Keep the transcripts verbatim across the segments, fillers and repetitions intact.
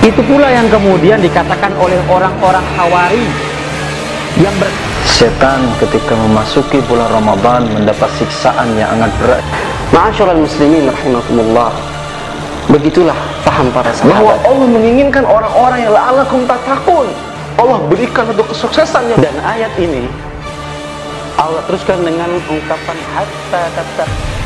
Itu pula yang kemudian dikatakan oleh orang-orang Hawari yang ber... Setan ketika memasuki bulan Ramadan mendapat siksaan yang sangat berat. Ma'asyiral muslimin rahimakumullah. Begitulah paham para sahabat bahwa Allah menginginkan orang-orang yang la'allakum tattaqun. Allah berikan untuk kesuksesannya. Dan ayat ini Allah teruskan dengan ungkapan hatta tattaq.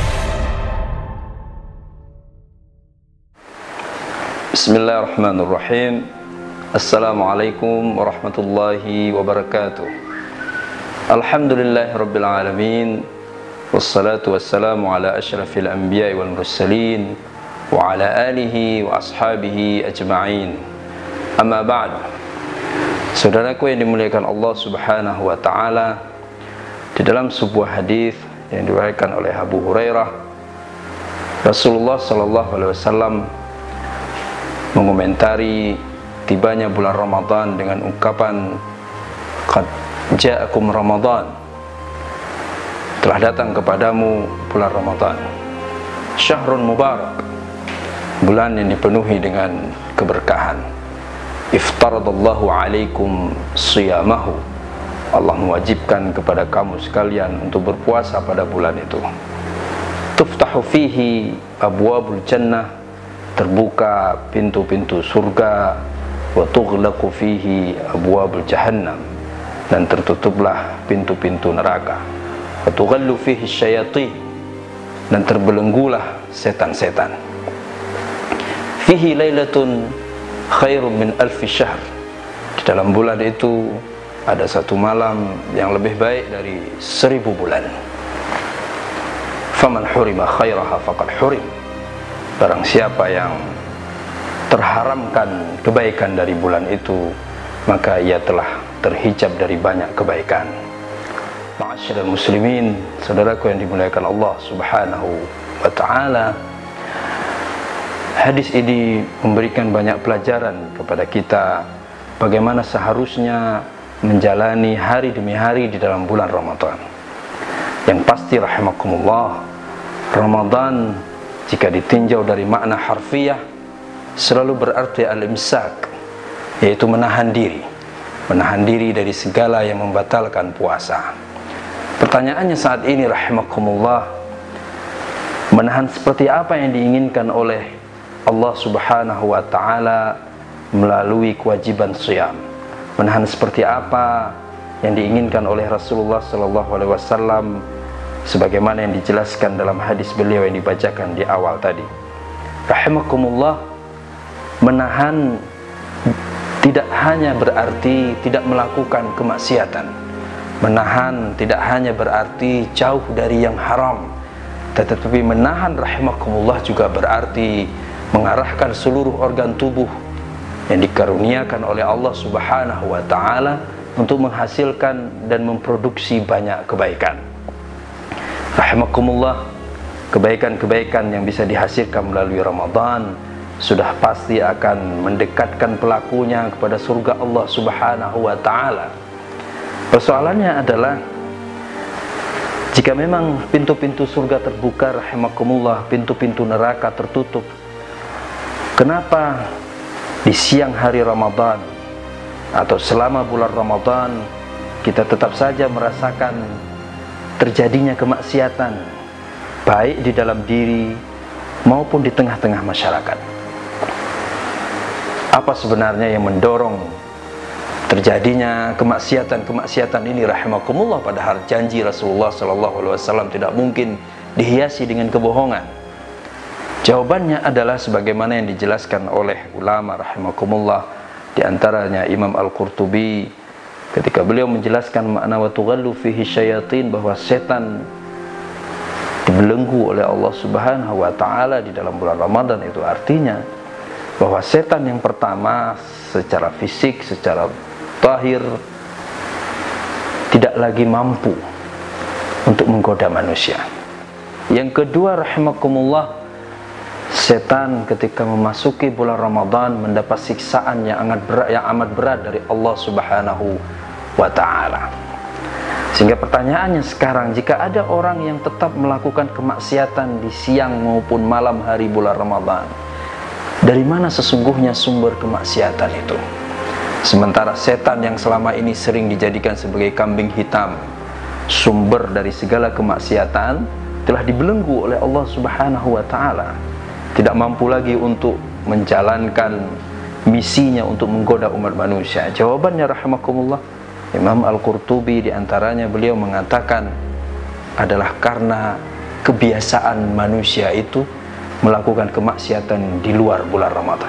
Bismillahirrahmanirrahim. Assalamualaikum warahmatullahi wabarakatuh. Alhamdulillahirabbil alamin. Wassalatu wassalamu ala asyrafil anbiya'i wal mursalin wa ala alihi wa ashabihi ajma'in. Amma ba'd. Saudaraku yang dimuliakan Allah Subhanahu wa taala, di dalam sebuah hadis yang diriwayatkan oleh Abu Hurairah, Rasulullah sallallahu alaihi wasallam mengomentari tibanya bulan Ramadan dengan ungkapan qad ja'akum Ramadan, telah datang kepadamu bulan Ramadan, syahrun mubarak, bulan yang dipenuhi dengan keberkahan. Iftaradallahu alaikum siyamahu, Allah mewajibkan kepada kamu sekalian untuk berpuasa pada bulan itu. Tuftahu fihi abwabul jannah, terbuka pintu-pintu surga, wa tughlaqu fihi abwabul jahannam, dan tertutuplah pintu-pintu neraka, wa tughallu fihi syayatin, dan terbelenggulah setan-setan. Fihi lailatun khairun min alfi syahr, di dalam bulan itu ada satu malam yang lebih baik dari seribu bulan. Faman hurima khairaha faqad hurim, barang siapa yang terharamkan kebaikan dari bulan itu, maka ia telah terhijab dari banyak kebaikan. Ma'asyiral muslimin, saudaraku yang dimuliakan Allah Subhanahu wa taala, hadis ini memberikan banyak pelajaran kepada kita bagaimana seharusnya menjalani hari demi hari di dalam bulan Ramadan. Yang pasti rahimakumullah, Ramadan jika ditinjau dari makna harfiah selalu berarti al-imsak, yaitu menahan diri, menahan diri dari segala yang membatalkan puasa. Pertanyaannya saat ini rahimakumullah, menahan seperti apa yang diinginkan oleh Allah Subhanahu wa taala melalui kewajiban shiyam? Menahan seperti apa yang diinginkan oleh Rasulullah sallallahu alaihi wasallam sebagaimana yang dijelaskan dalam hadis beliau yang dibacakan di awal tadi. Rahimakumullah, menahan tidak hanya berarti tidak melakukan kemaksiatan. Menahan tidak hanya berarti jauh dari yang haram, tetapi menahan rahimakumullah juga berarti mengarahkan seluruh organ tubuh yang dikaruniakan oleh Allah Subhanahu wa taala untuk menghasilkan dan memproduksi banyak kebaikan. Rahimakumullah, kebaikan-kebaikan yang bisa dihasilkan melalui Ramadan sudah pasti akan mendekatkan pelakunya kepada surga Allah Subhanahu wa taala. Persoalannya adalah jika memang pintu-pintu surga terbuka rahimakumullah, pintu-pintu neraka tertutup, kenapa di siang hari Ramadan atau selama bulan Ramadan kita tetap saja merasakan terjadinya kemaksiatan baik di dalam diri maupun di tengah-tengah masyarakat? Apa sebenarnya yang mendorong terjadinya kemaksiatan-kemaksiatan ini rahimakumullah, padahal janji Rasulullah sallallahu alaihi wasallam tidak mungkin dihiasi dengan kebohongan? Jawabannya adalah sebagaimana yang dijelaskan oleh ulama rahimakumullah, di antaranya Imam Al-Qurtubi ketika beliau menjelaskan makna wa tughallu fihi syayatin, bahwa setan dibelenggu oleh Allah Subhanahu wa taala di dalam bulan Ramadan. Itu artinya bahwa setan yang pertama secara fisik, secara zahir tidak lagi mampu untuk menggoda manusia. Yang kedua rahimakumullah, setan ketika memasuki bulan Ramadan mendapat siksaan yang amat berat, yang amat berat dari Allah Subhanahu wa ta'ala. Sehingga pertanyaannya sekarang, jika ada orang yang tetap melakukan kemaksiatan di siang maupun malam hari bulan Ramadan, Dari mana sesungguhnya sumber kemaksiatan itu? Sementara setan yang selama ini sering dijadikan sebagai kambing hitam, sumber dari segala kemaksiatan, telah dibelenggu oleh Allah Subhanahu wa ta'ala. Tidak mampu lagi untuk menjalankan misinya untuk menggoda umat manusia. Jawabannya rahimakumullah, Imam Al-Qurtubi diantaranya beliau mengatakan adalah karena kebiasaan manusia itu melakukan kemaksiatan di luar bulan Ramadan.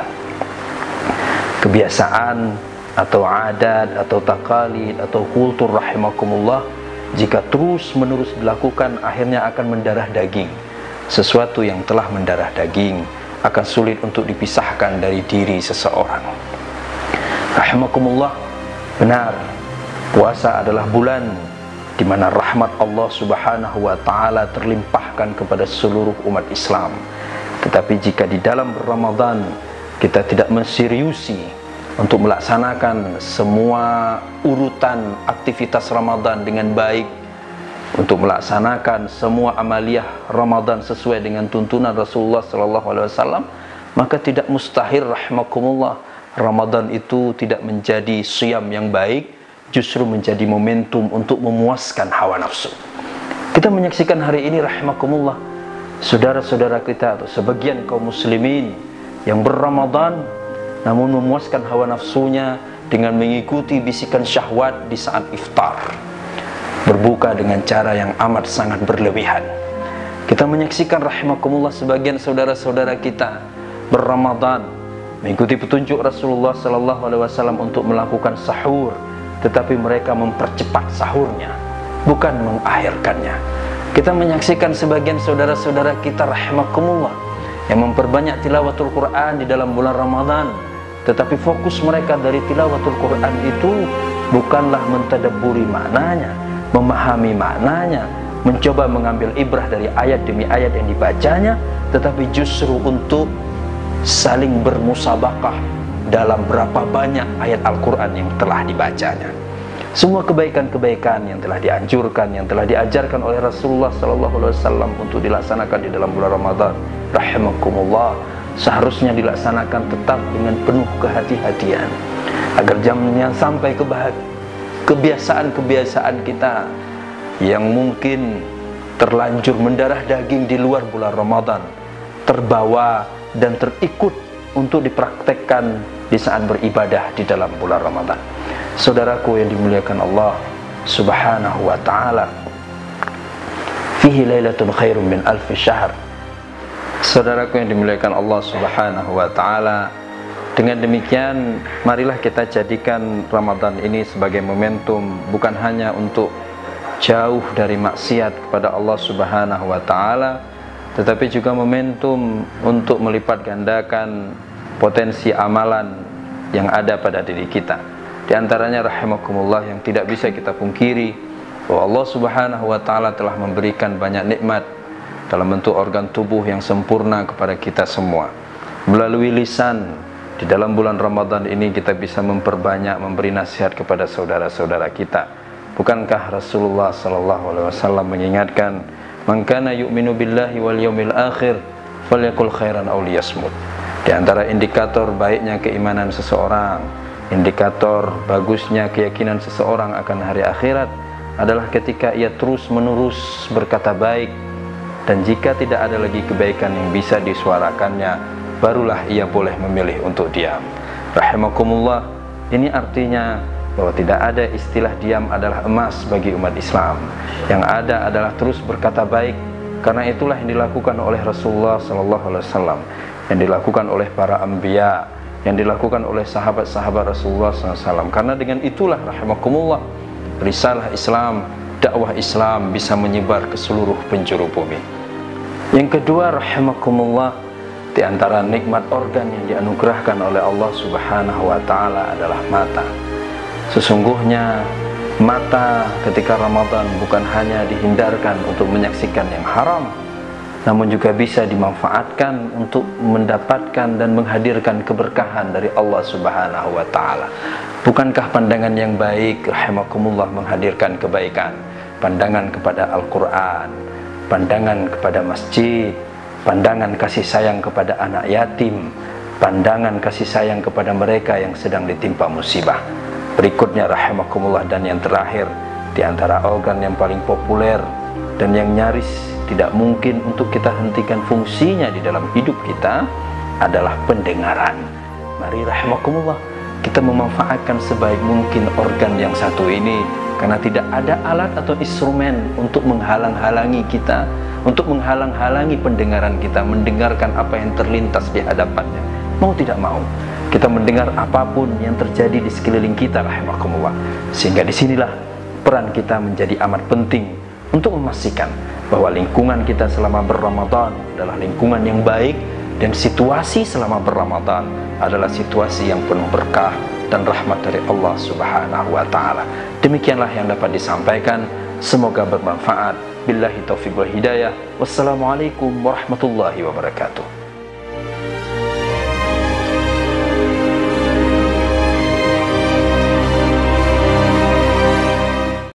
Kebiasaan atau adat atau takalid atau kultur rahimakumullah, jika terus menerus dilakukan akhirnya akan mendarah daging. Sesuatu yang telah mendarah daging akan sulit untuk dipisahkan dari diri seseorang. Rahimakumullah, benar, puasa adalah bulan di mana rahmat Allah Subhanahu wa ta'ala terlimpahkan kepada seluruh umat Islam. Tetapi jika di dalam Ramadan kita tidak menseriusi untuk melaksanakan semua urutan aktivitas Ramadan dengan baik, untuk melaksanakan semua amaliyah Ramadan sesuai dengan tuntunan Rasulullah sallallahu alaihi wasallam, maka tidak mustahil rahimakumullah Ramadan itu tidak menjadi siyam yang baik, justru menjadi momentum untuk memuaskan hawa nafsu. Kita menyaksikan hari ini rahimakumullah saudara-saudara kita atau sebagian kaum muslimin yang berRamadan namun memuaskan hawa nafsunya dengan mengikuti bisikan syahwat di saat iftar, berbuka dengan cara yang amat sangat berlebihan. Kita menyaksikan rahimakumullah sebagian saudara-saudara kita berRamadan mengikuti petunjuk Rasulullah sallallahu alaihi wasallam untuk melakukan sahur, tetapi mereka mempercepat sahurnya, bukan mengakhirkannya. Kita menyaksikan sebagian saudara-saudara kita rahimakumullah yang memperbanyak tilawatul Quran di dalam bulan Ramadan, tetapi fokus mereka dari tilawatul Quran itu bukanlah mentadabburi maknanya, memahami maknanya, mencoba mengambil ibrah dari ayat demi ayat yang dibacanya, tetapi justru untuk saling bermusabakah dalam berapa banyak ayat Al-Quran yang telah dibacanya. Semua kebaikan-kebaikan yang telah dianjurkan, yang telah diajarkan oleh Rasulullah sallallahu alaihi wasallam untuk dilaksanakan di dalam bulan Ramadan, rahimakumullah, seharusnya dilaksanakan tetap dengan penuh kehati-hatian agar jangan sampai kebiasaan-kebiasaan kita yang mungkin terlanjur mendarah daging di luar bulan Ramadan terbawa dan terikut untuk dipraktekkan di saat beribadah di dalam bulan Ramadan. Saudaraku yang dimuliakan Allah Subhanahu wa ta'ala, fihi lailatun khairum min alfi syahr. Saudaraku yang dimuliakan Allah Subhanahu wa ta'ala, dengan demikian marilah kita jadikan Ramadan ini sebagai momentum bukan hanya untuk jauh dari maksiat kepada Allah Subhanahu wa ta'ala, tetapi juga momentum untuk melipat gandakan potensi amalan yang ada pada diri kita. Di antaranya rahimakumullah yang tidak bisa kita pungkiri bahwa Allah Subhanahu wa ta'ala telah memberikan banyak nikmat dalam bentuk organ tubuh yang sempurna kepada kita semua. Melalui lisan di dalam bulan Ramadan ini kita bisa memperbanyak memberi nasihat kepada saudara-saudara kita. Bukankah Rasulullah sallallahu alaihi wasallam mengingatkan, "Man kana yu'minu billahi wal yaumil akhir falyakul khairan aw liyasmut." Di antara indikator baiknya keimanan seseorang, indikator bagusnya keyakinan seseorang akan hari akhirat adalah ketika ia terus-menerus berkata baik, dan jika tidak ada lagi kebaikan yang bisa disuarakannya, barulah ia boleh memilih untuk diam. Rahimakumullah, ini artinya bahwa tidak ada istilah diam adalah emas bagi umat Islam. Yang ada adalah terus berkata baik, karena itulah yang dilakukan oleh Rasulullah sallallahu alaihi wasallam, yang dilakukan oleh para anbiya, yang dilakukan oleh sahabat-sahabat Rasulullah sallallahu alaihi wasallam. Karena dengan itulah rahimakumullah risalah Islam, dakwah Islam bisa menyebar ke seluruh penjuru bumi. Yang kedua rahimakumullah, di antara nikmat organ yang dianugerahkan oleh Allah Subhanahu wa ta'ala adalah mata. Sesungguhnya mata ketika Ramadan bukan hanya dihindarkan untuk menyaksikan yang haram, namun juga bisa dimanfaatkan untuk mendapatkan dan menghadirkan keberkahan dari Allah Subhanahu wa ta'ala. Bukankah pandangan yang baik rahimakumullah menghadirkan kebaikan? Pandangan kepada Al-Quran, pandangan kepada masjid, pandangan kasih sayang kepada anak yatim, pandangan kasih sayang kepada mereka yang sedang ditimpa musibah. Berikutnya rahimakumullah, dan yang terakhir, di antara organ yang paling populer dan yang nyaris tidak mungkin untuk kita hentikan fungsinya di dalam hidup kita adalah pendengaran. Mari rahimakumullah, kita memanfaatkan sebaik mungkin organ yang satu ini, karena tidak ada alat atau instrumen untuk menghalang-halangi kita, untuk menghalang-halangi pendengaran kita mendengarkan apa yang terlintas di hadapannya. Mau tidak mau, kita mendengar apapun yang terjadi di sekeliling kita rahimakumullah. Sehingga disinilah peran kita menjadi amat penting untuk memastikan bahwa lingkungan kita selama berRamadan adalah lingkungan yang baik, dan situasi selama berRamadan adalah situasi yang penuh berkah dan rahmat dari Allah Subhanahu wa ta'ala. Demikianlah yang dapat disampaikan, semoga bermanfaat. Billahi taufiq wal hidayah. Wassalamualaikum warahmatullahi wabarakatuh.